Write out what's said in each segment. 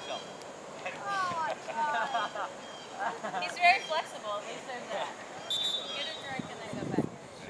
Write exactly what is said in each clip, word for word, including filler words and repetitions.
He's very flexible. He said that. Get a drink and then go back.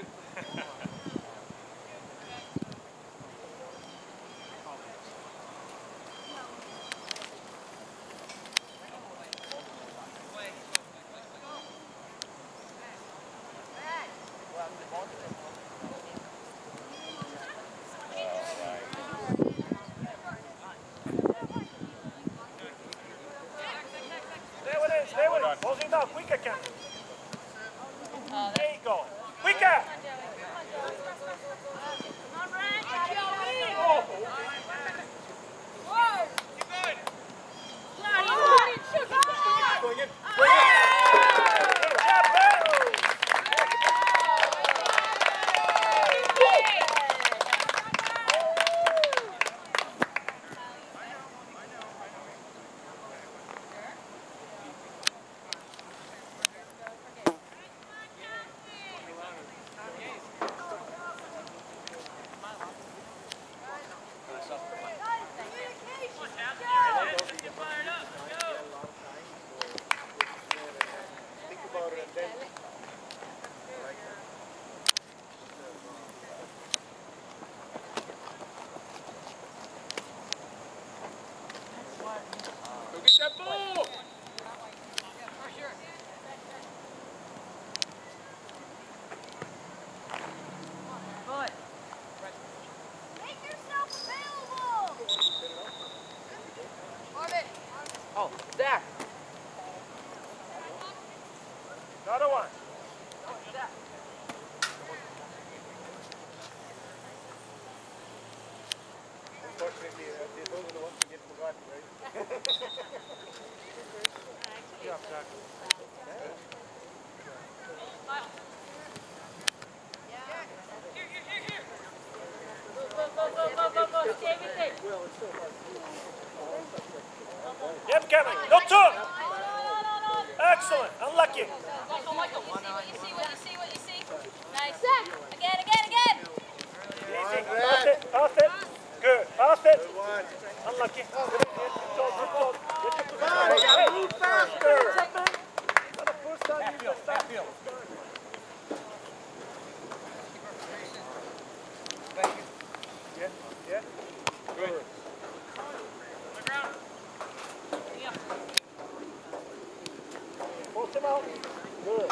Stay with it. Closing down. Quicker, Ken. Oh, there you go. Quicker. Oh. Whoa. Keep going. Yeah, you want it. Shoot. Going in. Going in. Good job, man. Oh, Zach. Another one. Oh, Zach. Unfortunately, uh, those are the ones who get forgotten, right? Good job, Zach. Yep, Kevin. No two. Excellent. Unlucky. You see what you see, what you see? Nice. Again, again, again. Easy. Pass it. Pass it. Good. Pass it. Unlucky. Good job. Good job. Get your position. Move faster. Not the first time you just stop. Yeah. Yeah. Good. Post him out. Good.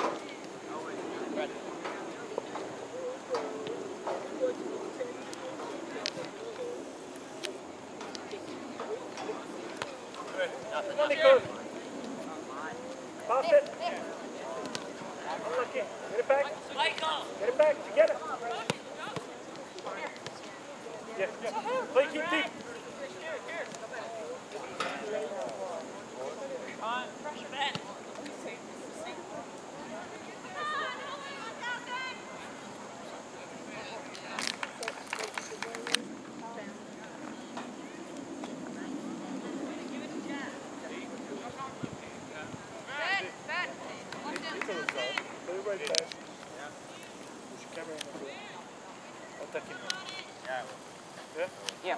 Really good. Pass it. Unlucky. Get it back. Get it back. You get it. Yeah, yeah. Play keep deep. Pressure man. Yeah? Yeah.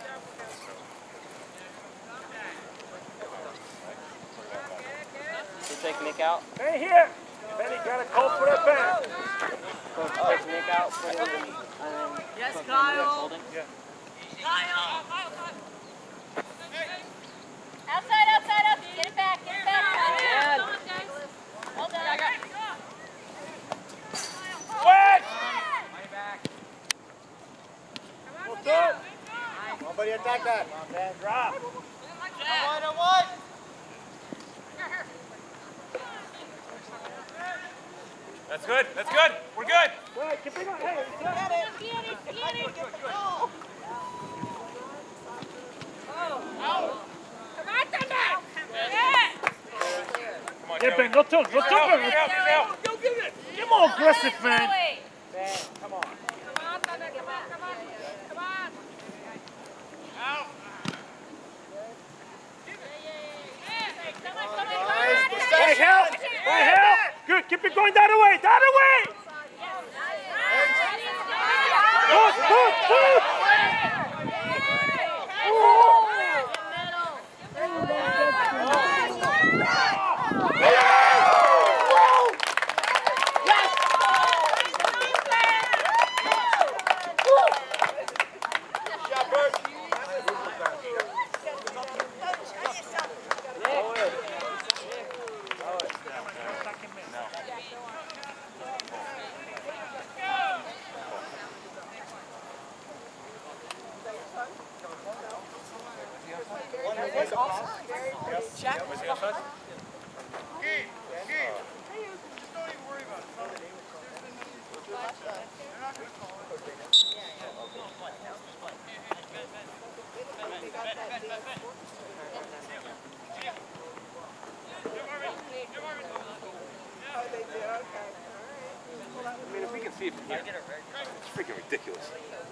You take Nick out? Hey, here! Benny got a call for that band. Take Nick out, put him in, um, Yes, put him in Kyle. holding. Yeah. Kyle. Outside, outside, up. Get it back, get it back. Yeah. Hold on. I got it. Wait! Well done. Nobody attack that. Come on, man. Drop. One on one. That's good. That's good. We're good. Wait, keep it on. Hey, get it. Get it, get it. Oh. Oh. Come on, Thunder. Yeah. Come on, Get Kevin. back. No turn. No turn. Get out, get out. Go get it. Get more aggressive, man. Ben, come on. Come on, Thunder. Come on, come on. Come on. Out. Hey, help. Hey, help. Good. Keep it going that way. That way. Good, good, good. Oh. Was he outside? I mean, if we can see it from here, it's freaking ridiculous.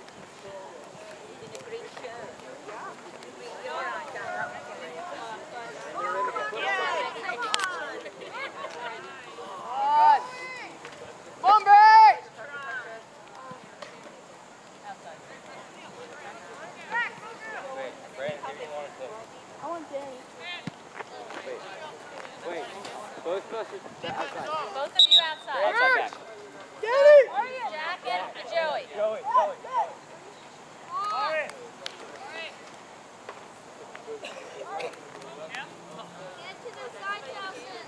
Wait, both of us are outside. Both of you outside. Outside back. Jack and Joey. Joey, Joey. Get to the side, Nelson.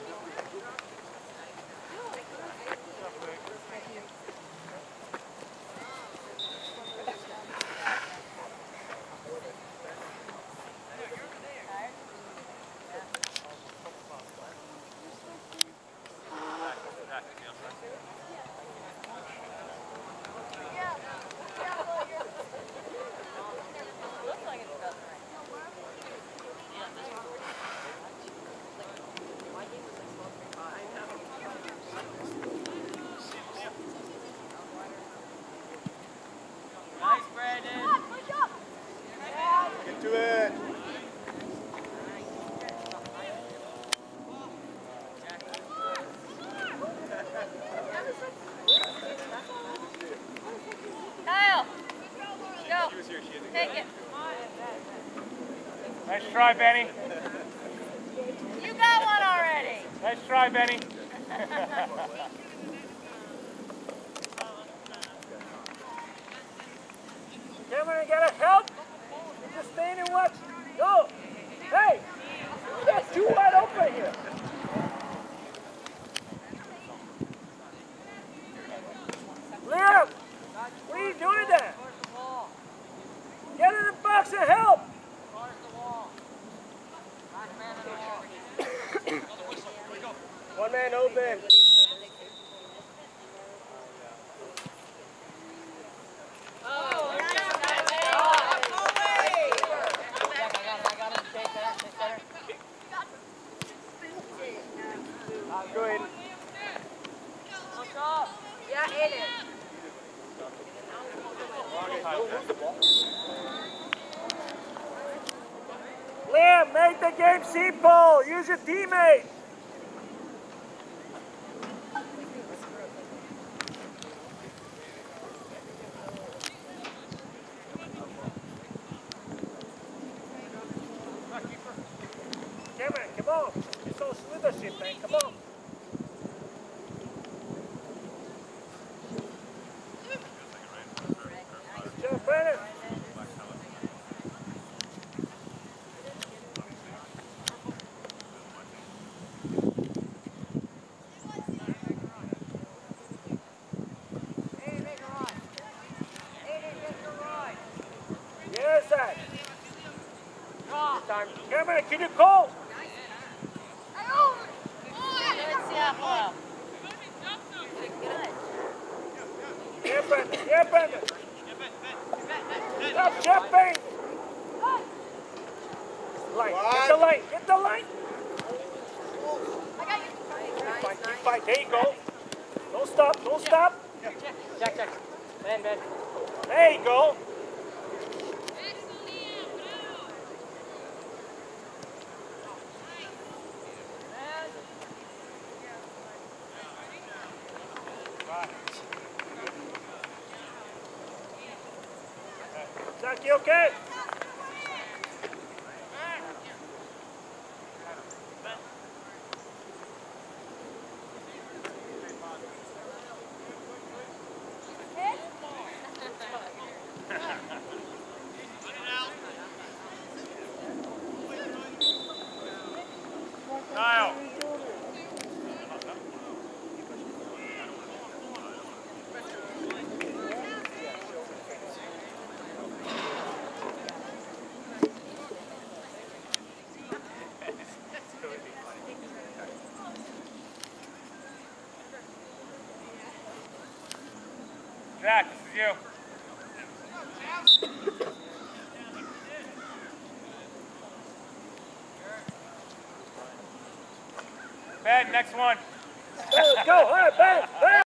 Looks like it's about Nice, Brandon. Get to it. Kyle, go. Take it. Nice try, Benny. You got one already. Nice try, Benny. Cameron, you gotta help. You're just staying and watch. Go. Hey, you got two wide open here. Liam, what are you doing there? Get in the box and help. One man open. Go ahead. Yeah, it is. Liam, make the game simple. Use your teammate. Cameron, come on. You saw leadership, man. Come on. Good job, Brandon. Yes, Zach. Time. Cameron, can you call? Good, Seattle. Good. Yeah, Brandon. Yeah, Brandon. Stop jumping. Line. Get the line. Get the line. Fight, keep fight. There you go. Don't stop. Don't stop. Jack, Jack. Man, man. There you go. Zach, you okay? Kyle. Zach, this is you. Ben, next one. Let's go. All right, Ben. Ben.